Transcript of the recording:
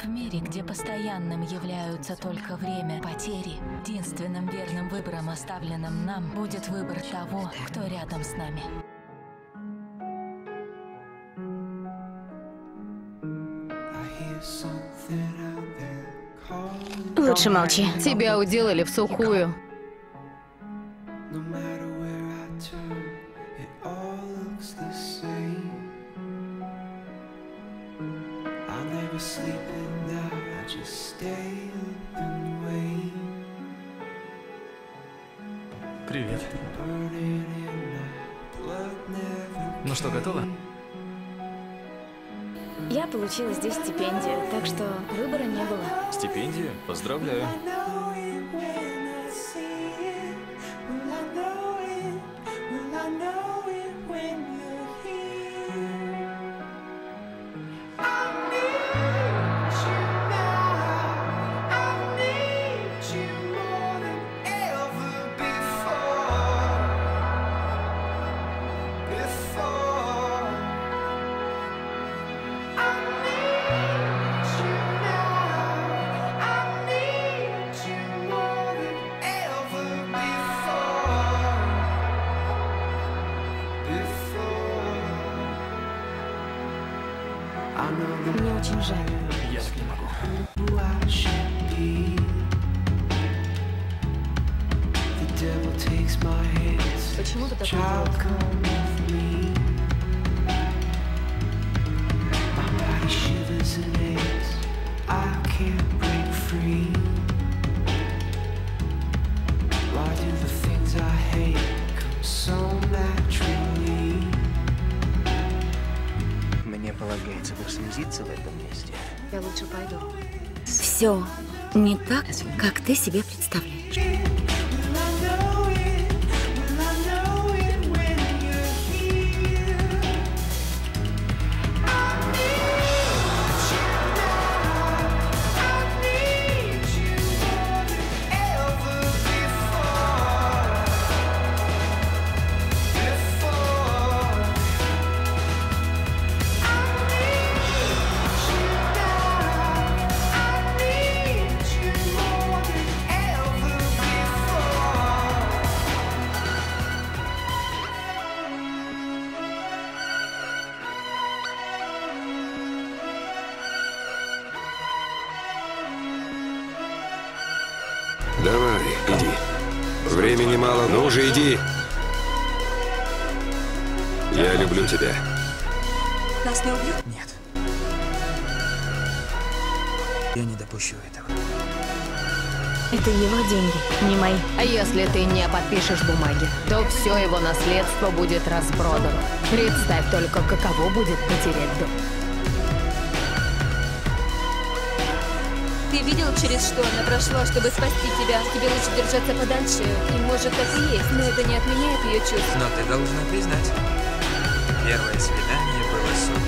В мире, где постоянным являются только время потери, единственным верным выбором, оставленным нам, будет выбор того, кто рядом с нами. Лучше молчи. Тебя уделали в сухую. Привет. Ну что, готова? Я получила здесь стипендию, так что выбора не было. Стипендию? Поздравляю. Мне очень жаль. Я так не могу. Почему ты так делаешь? Мне полагается прослезиться в этом месте. Я лучше пойду. Все не так, как ты себе представляешь. Давай, иди. Времени мало, ну уже иди. Я люблю тебя. Нас не убьют? Нет. Я не допущу этого. Это его деньги, не мои. А если ты не подпишешь бумаги, то все его наследство будет распродано. Представь только, каково будет потерять дом. Ты видел, через что она прошла, чтобы спасти тебя? Тебе лучше держаться подальше. И может, так и есть, но это не отменяет ее чувств. Но ты должна признать, первое свидание было супер.